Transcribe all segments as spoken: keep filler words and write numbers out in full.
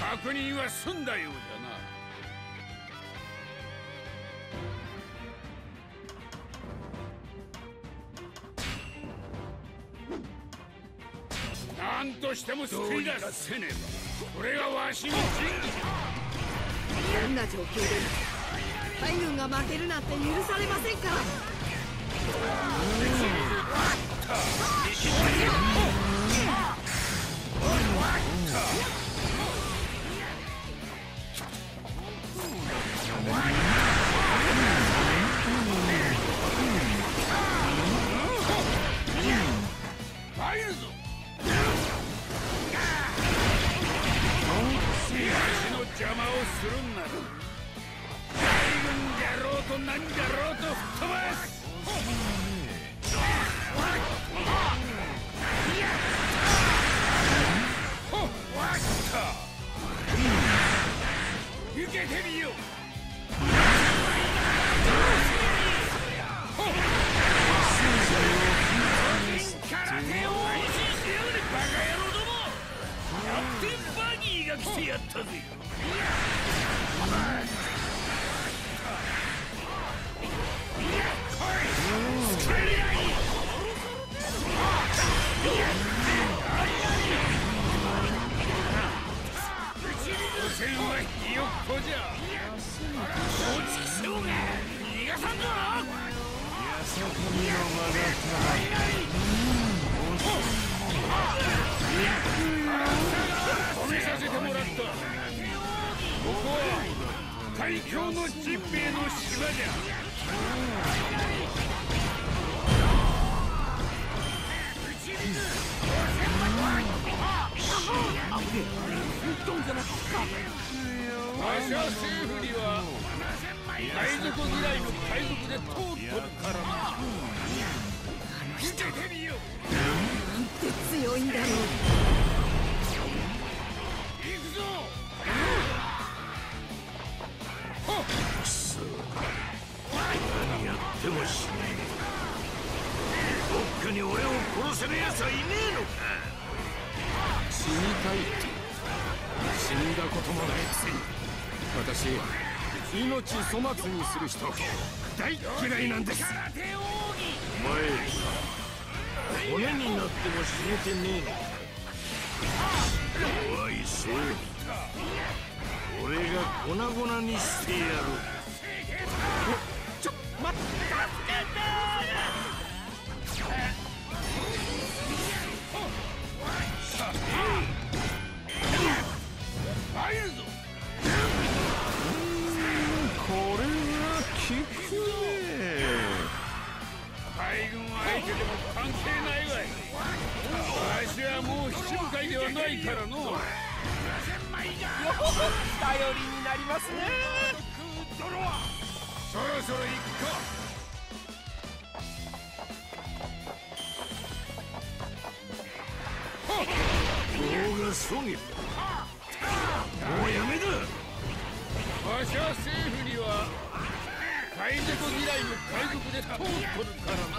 確認は済んだようだな。なんとしても救い出せねば、これがわしの仁義。 どんな状況でも海軍が負けるなんて許されませんから。 入るぞ。邪魔をするんなら海軍じゃろうとなんじゃろうと吹っ飛ばす。受けてみよう。空手を配信しやがれバカ野郎ども。キャプテンバギーが来てやったぜ。戦はひよっこじゃ。おちきしょうが逃がさんぞ。やさかみの間だった。止めさせてもらった。ここは最強のジンベエの島じゃ。わしは政府には海賊嫌いの海賊で通っとるからな。見ててみよう。 なんて強いんだろう。 行くぞ。何やってもしねえ。どっかに俺を殺せねえ奴はいねえのか。 死にたいって死んだこともないくせに。私命粗末にする人大嫌いなんです。 お前骨になっても死ねてねえのか。おいそう俺が粉々にしてやる。 ちょ待って。 入るぞ。 これは効くね。 海軍相手でも関係ないわい。わしはもう七部会ではないからの。 頼りになりますね。 そろそろ行くか。棒がそげた。もうやめだ。わしは政府には海賊嫌いの海賊で通っとるからな。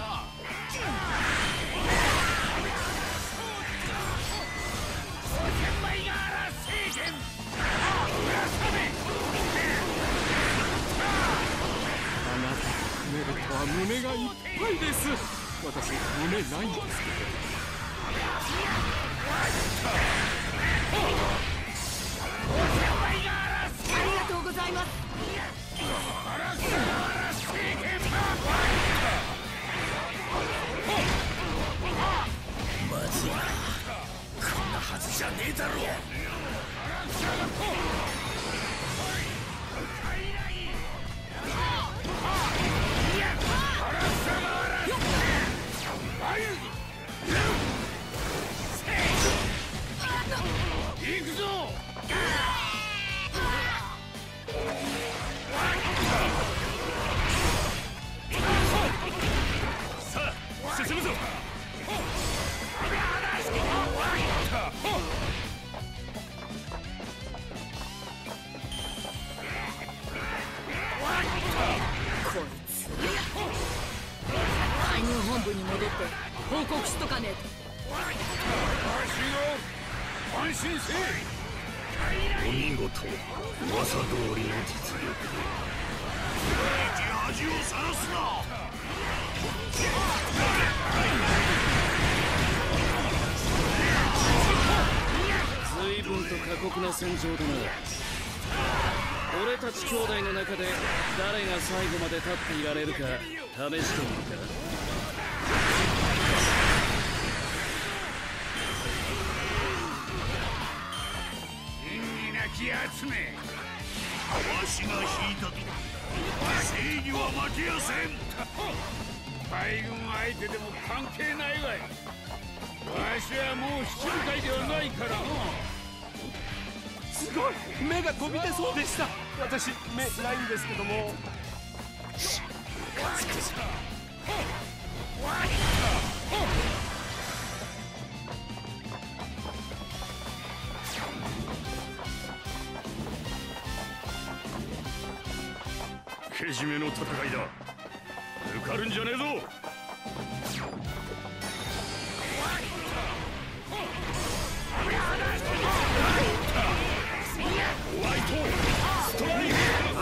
あなた褒めるとは胸がいっぱいです。私胸ないんですけど。 ありがとうございます。 まずいな。こんなはずじゃねえだろう。行くぞ。さあ進むぞ。 こいつ海軍本部に戻って報告しとかねえと。 わしが安心せえ。 お見事、噂通りの実力。恥をさらすな。 随分と過酷な戦場だな。俺たち兄弟の中で誰が最後まで立っていられるか試してみるか。 気集め、わしが引いたと正義は負けやせん。 海軍相手でも関係ないわい。わしはもう引き向かいではないからの。 すごい、目が飛び出そうでした。私目ないんですけども。 けじめの戦いだ。抜かるんじゃねえぞ。ホワイトストライク。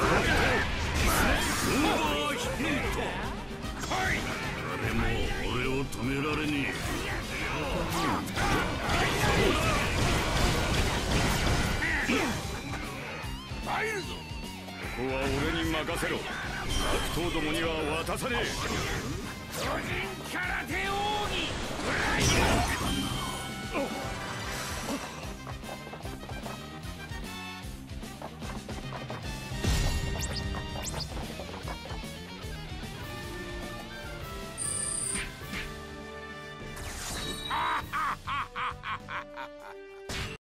オーバーヒート。誰も俺を止められねえ。入るぞ。ここは俺に任せろ。悪党どもには渡さねえ。巨人空手奥義。